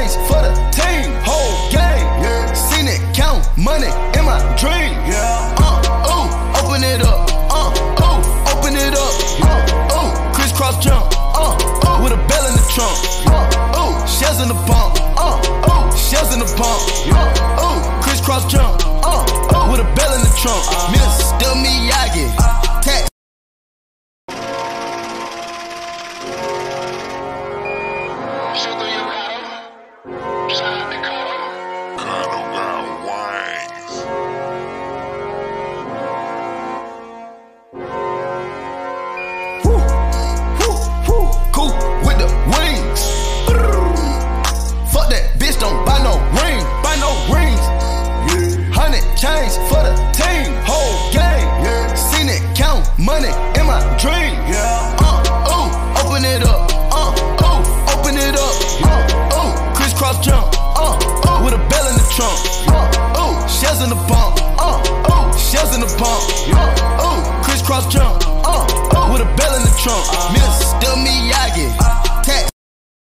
chains for the team, whole game. Yeah. Seen it count money in my dream. Yeah. Open it up. Open it up. Crisscross jump. With a bell in the trunk. Shells in the pump. Shells in the pump. Crisscross jump. With a bell in the trunk. Mr. Miyagi. Tat. Chains for the team, whole game. Yeah. Seen it count money in my dream. Yeah. Open it up. Open it up. Crisscross jump. With a bell in the trunk. Shells in the pump. Shells in the pump. Crisscross jump. With a bell in the trunk.